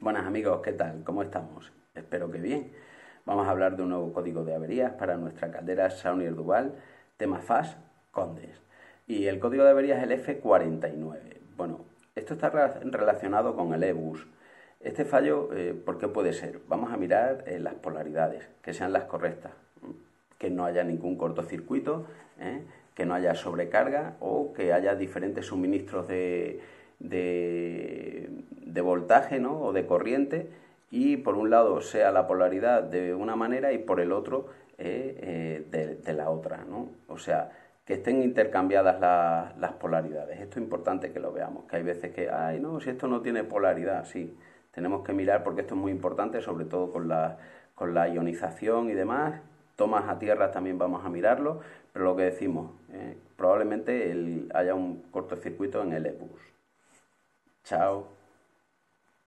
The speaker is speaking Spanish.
Buenas amigos, ¿qué tal? ¿Cómo estamos? Espero que bien. Vamos a hablar de un nuevo código de averías para nuestra caldera Saunier Duval, tema FAS Condes. Y el código de averías es el F49. Bueno, esto está relacionado con el EBUS. Este fallo, ¿por qué puede ser? Vamos a mirar las polaridades, que sean las correctas, que no haya ningún cortocircuito, que no haya sobrecarga o que haya diferentes suministros de voltaje, ¿no? O de corriente, y por un lado sea la polaridad de una manera y por el otro de la otra, ¿no? O sea, que estén intercambiadas las polaridades. Esto es importante que lo veamos, que hay veces que, ay, no, si esto no tiene polaridad, sí. Tenemos que mirar porque esto es muy importante, sobre todo con la ionización y demás. Tomas a tierra también vamos a mirarlo, pero lo que decimos, probablemente haya un cortocircuito en el EBUS. Chao.